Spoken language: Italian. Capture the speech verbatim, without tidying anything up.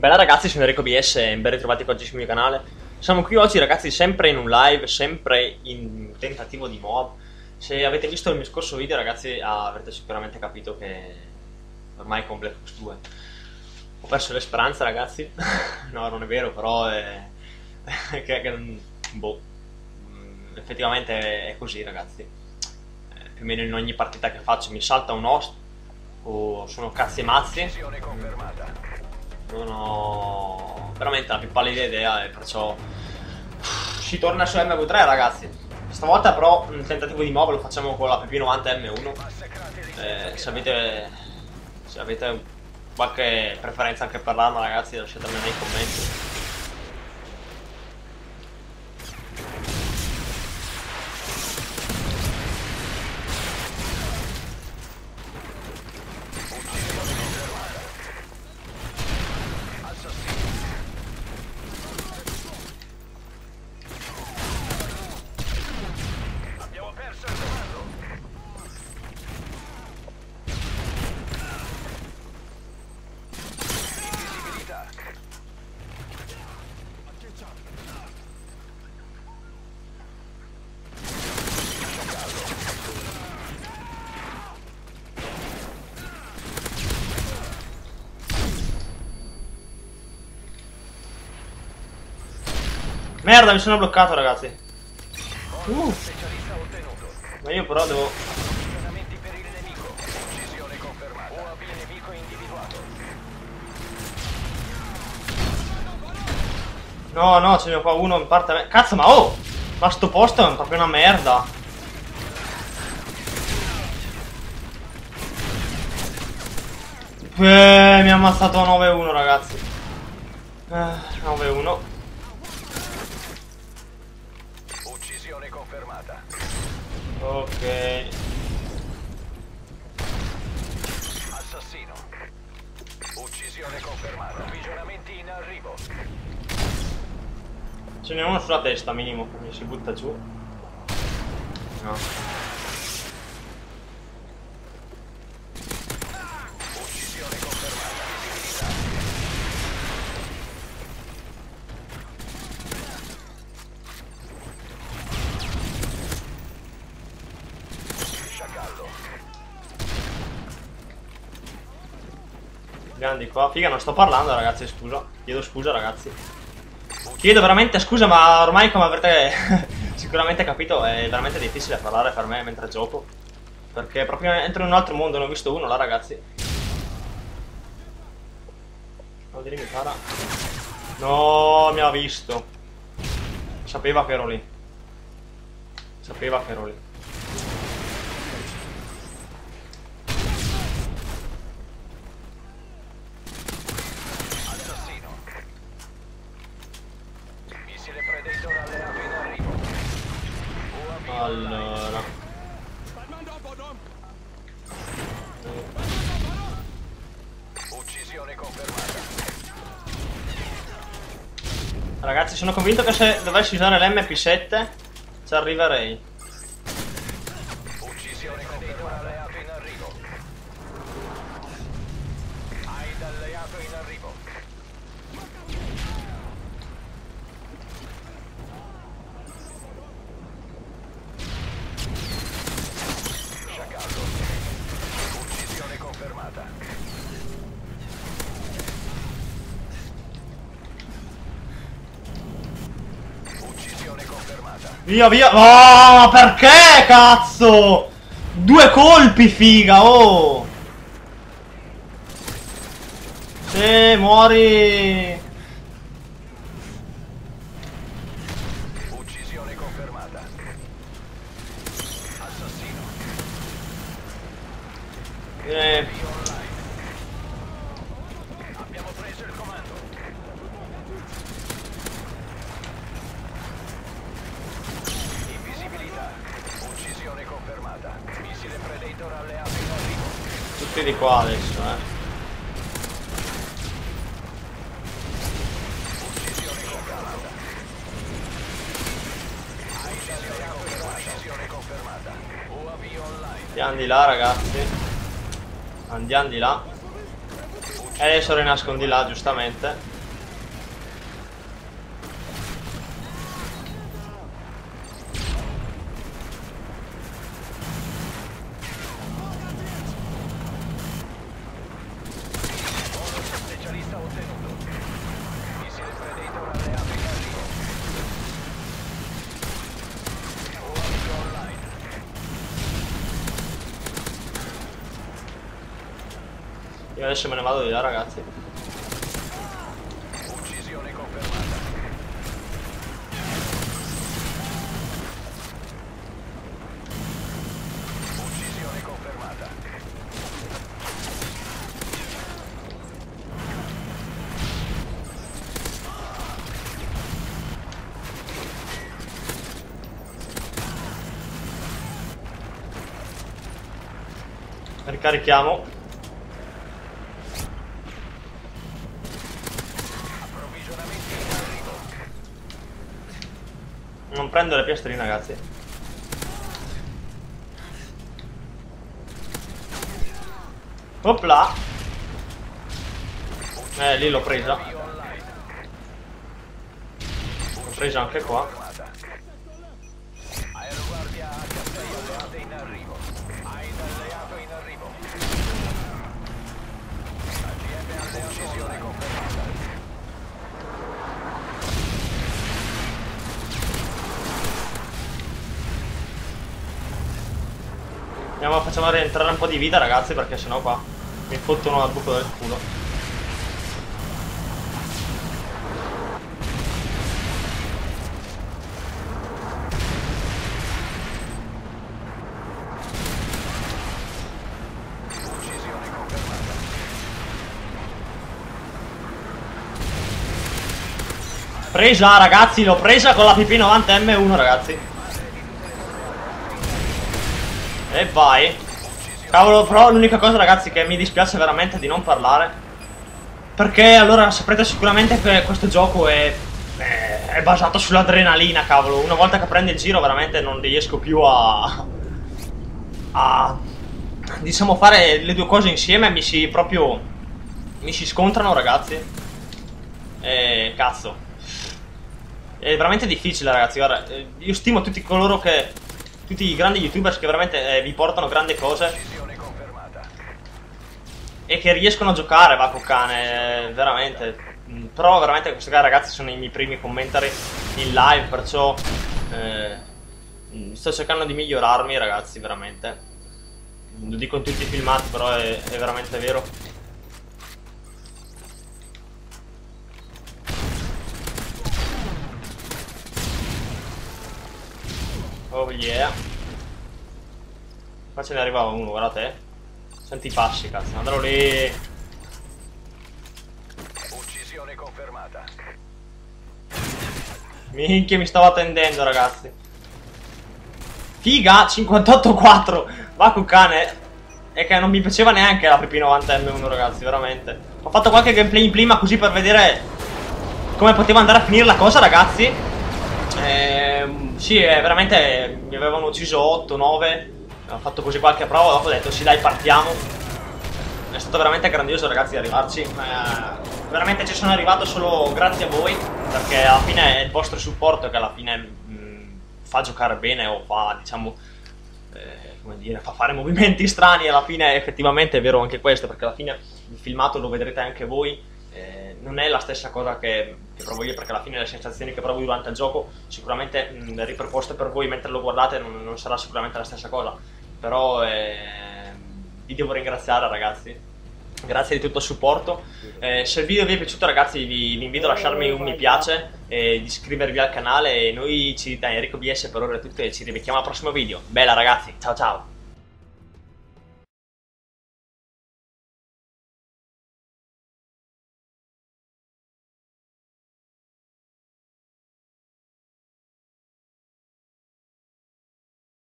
Bella ragazzi, sono Enrico B S e ben ritrovati oggi sul mio canale. Siamo qui oggi ragazzi sempre in un live, sempre in tentativo di mob. Se avete visto il mio scorso video ragazzi avrete sicuramente capito che ormai con Black Ops due ho perso le speranze ragazzi. No, non è vero, però è... che, che... boh, effettivamente è così ragazzi. Eh, più o meno in ogni partita che faccio mi salta un host o sono cazzi e mazzi. Non ho veramente la più pallida idea e perciò si torna su M V tre ragazzi. Stavolta però un tentativo di mob lo facciamo con la P P novanta M uno. Eh, se avete se avete qualche preferenza anche per l'arma ragazzi lasciatemela nei commenti. Merda, mi sono bloccato ragazzi. uh. Ma io però devo... No, no, ce n'è qua uno in parte a me. Cazzo, ma oh! Ma sto posto è proprio una merda. Eh, mi ha ammazzato a nove uno ragazzi. Eh, nove uno. Uccisione confermata. Ok. Assassino. Uccisione confermata. Approvvigionamenti in arrivo. Ce n'è uno sulla testa minimo, mi si butta giù. No. Uccisione confermata. Sciacallo. Grandi qua. Figa, non sto parlando ragazzi, scusa. Chiedo scusa ragazzi. Chiedo veramente scusa, ma ormai come avrete sicuramente capito è veramente difficile parlare per me mentre gioco. Perché proprio entro in un altro mondo, ne ho visto uno là ragazzi. Vuol dire mi para. No, mi ha visto. Sapeva che ero lì. Sapeva che ero lì. Allora Uccisione confermata. ragazzi, sono convinto che se dovessi usare l'M P sette ci arriverei. Uccisione confermata. Alleato in arrivo. Hai alleato in arrivo. Via via. Oh, ma perché cazzo? Due colpi figa, oh. Sì, muori. Uccisione confermata. Assassino. Eh. Abbiamo preso il comando. Invisibilità. Uccisione confermata. Missile Predator alleato in arrivo. Tutti di qua adesso, eh. Uccisione confermata. Hai uccisione confermata. U A V online. Andiamo di là ragazzi. Andiamo di là. E adesso rinascono di là, giustamente. Io adesso me ne vado di là, ragazzi. Uccisione confermata. Uccisione confermata. Ricarichiamo. Approvvigionamenti in arrivo. Non prendo le piastrine, ragazzi. Opla. Eh, lì l'ho presa. Avvio online. L'ho presa anche qua. Confermata. Aeroguardia acca sei alleate in arrivo. A I D alleato in arrivo. A G M alleato. Uccisione confermata. Andiamo, facciamo rientrare un po' di vita, ragazzi, perché sennò qua mi fottono al buco del culo. Uccisione confermata. Presa, ragazzi, l'ho presa con la P P novanta M uno, ragazzi. E vai. Cavolo, però l'unica cosa, ragazzi, che mi dispiace veramente di non parlare, perché allora saprete sicuramente che questo gioco è, è, è basato sull'adrenalina, cavolo. Una volta che prende il giro veramente non riesco più a, a diciamo fare le due cose insieme. Mi si proprio mi si scontrano, ragazzi. E cazzo, è veramente difficile, ragazzi. Guarda, io stimo tutti coloro che tutti i grandi youtubers che veramente eh, vi portano grandi cose Uccisione confermata. e che riescono a giocare, va cane, eh, veramente. Mm, Però veramente questi qua, ragazzi, sono i miei primi commentari in live, perciò eh, mm, sto cercando di migliorarmi, ragazzi, veramente. Lo dico in tutti i filmati, però è, è veramente vero. Oh yeah. Qua ce ne arrivava uno, guarda te. Senti i passi, cazzo, andrò lì. Uccisione confermata. Minchia, mi stavo attendendo, ragazzi. Figa, cinquantotto quattro. Va con cane. E che non mi piaceva neanche la P P novanta M uno, ragazzi, veramente. Ho fatto qualche gameplay in prima così per vedere come poteva andare a finire la cosa, ragazzi. Ehm, sì, eh, veramente mi avevano ucciso otto nove. Ho fatto così qualche prova, dopo ho detto sì dai, partiamo. È stato veramente grandioso, ragazzi, arrivarci. Eh, veramente ci sono arrivato solo grazie a voi, perché alla fine è il vostro supporto che alla fine mh, fa giocare bene o fa, diciamo, eh, come dire, fa fare movimenti strani. Alla fine effettivamente è vero anche questo, perché alla fine il filmato lo vedrete anche voi. Eh, non è la stessa cosa che, che provo io, perché alla fine le sensazioni che provo durante il gioco sicuramente mh, riproposte per voi mentre lo guardate non, non sarà sicuramente la stessa cosa. Però eh, vi devo ringraziare, ragazzi, grazie di tutto il supporto. Eh, se il video vi è piaciuto, ragazzi, vi, vi invito a lasciarmi un mi piace e di iscrivervi al canale. E noi ci da Enrico B S per ora è tutto e ci rivediamo al prossimo video. Bella, ragazzi, ciao ciao.